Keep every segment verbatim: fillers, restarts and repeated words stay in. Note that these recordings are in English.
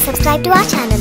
subscribe to our channel.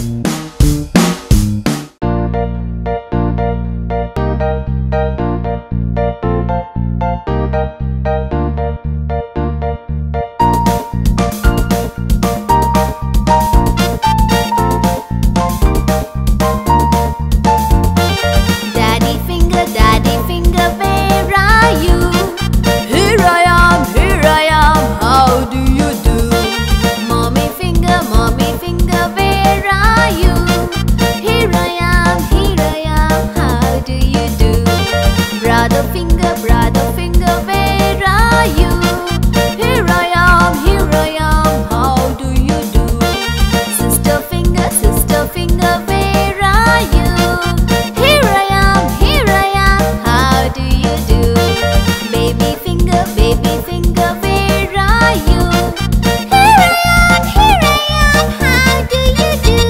Daddy finger, daddy finger, where are you? Here I am, here I am, how do you do? Mommy finger, mommy finger, where are you? Here I am, here I am, how do you do? Brother finger, brother finger, where are you? Here I am, here I am, how do you do? Sister finger, sister finger, where are you? Here I am, here I am, how do you do? Baby finger, baby finger, where are you? Here I am, here I am, how do you do?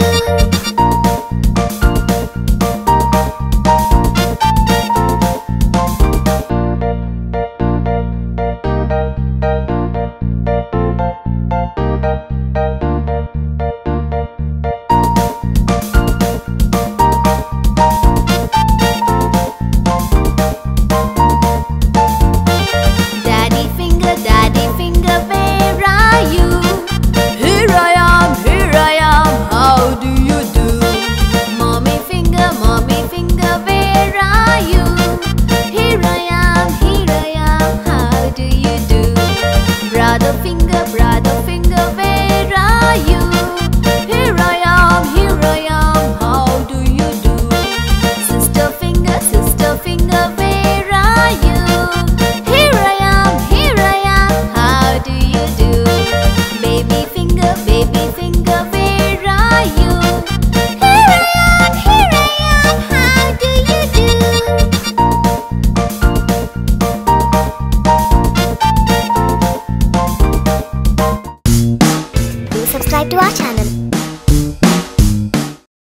Daddy finger, daddy finger, where are you? Here I am, here I am, how do you do? Mommy finger, mommy finger, where are you? Here I am, here I am, how do you do? Brother finger, brother finger, where are you? Here I am, here I am, how do you do? Sister finger, sister finger, where are you? Here I am, here I am, how do you do? Baby finger, baby finger, where are you? Here I am, here I am, how do you do? Do subscribe to our channel.